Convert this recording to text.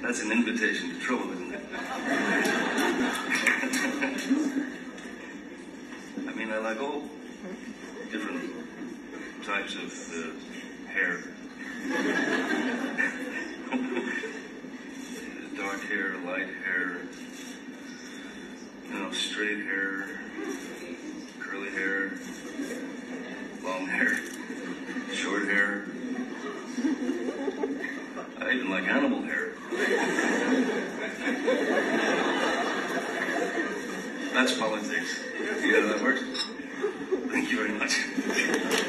That's an invitation to trouble, isn't it? I mean, I like all different types of hair. Dark hair, light hair, straight hair, curly hair, long hair, short hair. I even like animal hair. That's politics. You know how that works? Thank you very much.